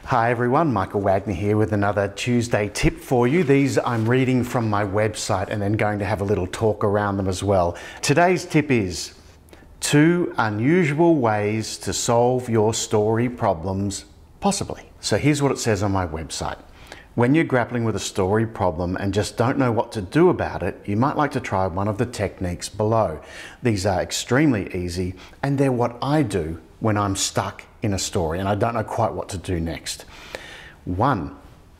Hi everyone, Michael Wagner here with another Tuesday tip for you. These I'm reading from my website and then going to have a little talk around them as well. Today's tip is 2 unusual ways to solve your story problems possibly. So here's what it says on my website. When you're grappling with a story problem and just don't know what to do about it, you might like to try one of the techniques below. These are extremely easy and they're what I do when I'm stuck in a story and I don't know quite what to do next. 1.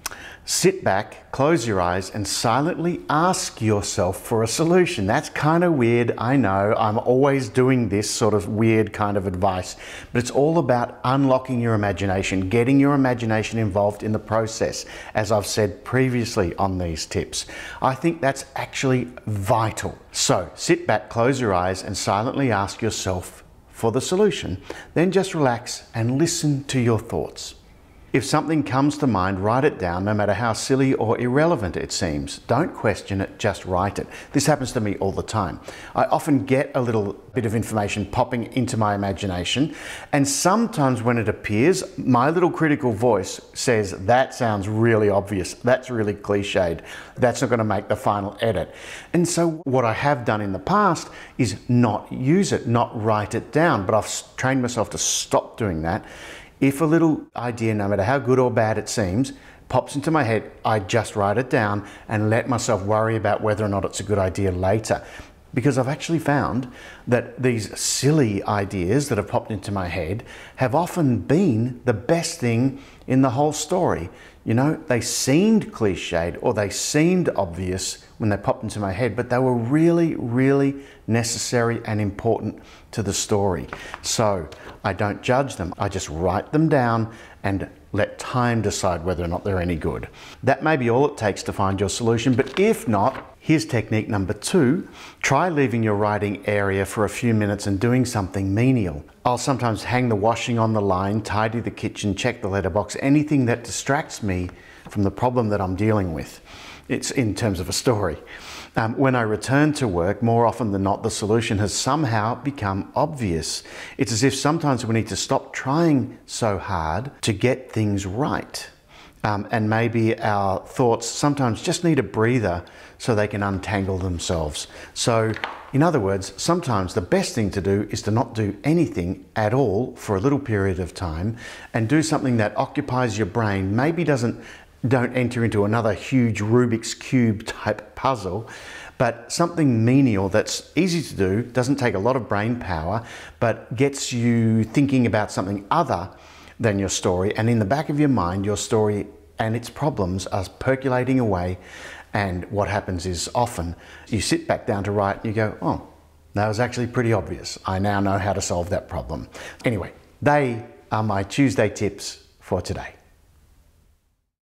Sit back, close your eyes and silently ask yourself for a solution. That's kind of weird, I know. I'm always doing this sort of weird kind of advice, but it's all about unlocking your imagination, getting your imagination involved in the process, as I've said previously on these tips. I think that's actually vital. So sit back, close your eyes and silently ask yourself for the solution. Then just relax and listen to your thoughts. If something comes to mind, write it down, no matter how silly or irrelevant it seems. Don't question it, just write it. This happens to me all the time. I often get a little bit of information popping into my imagination, and sometimes when it appears, my little critical voice says, that sounds really obvious, that's really cliched, that's not going to make the final edit. And so what I have done in the past is not use it, not write it down, but I've trained myself to stop doing that. If a little idea, no matter how good or bad it seems, pops into my head, I just write it down and let myself worry about whether or not it's a good idea later. Because I've actually found that these silly ideas that have popped into my head have often been the best thing in the whole story. You know, they seemed cliched or they seemed obvious when they popped into my head, but they were really, really necessary and important to the story. So I don't judge them. I just write them down and let time decide whether or not they're any good. That may be all it takes to find your solution, but if not, here's technique number 2. Try leaving your writing area for a few minutes and doing something menial. I'll sometimes hang the washing on the line, tidy the kitchen, check the letterbox, anything that distracts me from the problem that I'm dealing with. It's in terms of a story. When I return to work, more often than not, the solution has somehow become obvious. It's as if sometimes we need to stop trying so hard to get things right. And maybe our thoughts sometimes just need a breather so they can untangle themselves. So, in other words, sometimes the best thing to do is to not do anything at all for a little period of time and do something that occupies your brain, maybe don't enter into another huge Rubik's Cube type puzzle, but something menial that's easy to do, doesn't take a lot of brain power, but gets you thinking about something other than your story. And in the back of your mind, your story and its problems are percolating away. And what happens is often you sit back down to write and you go, oh, that was actually pretty obvious. I now know how to solve that problem. Anyway, they are my Tuesday tips for today.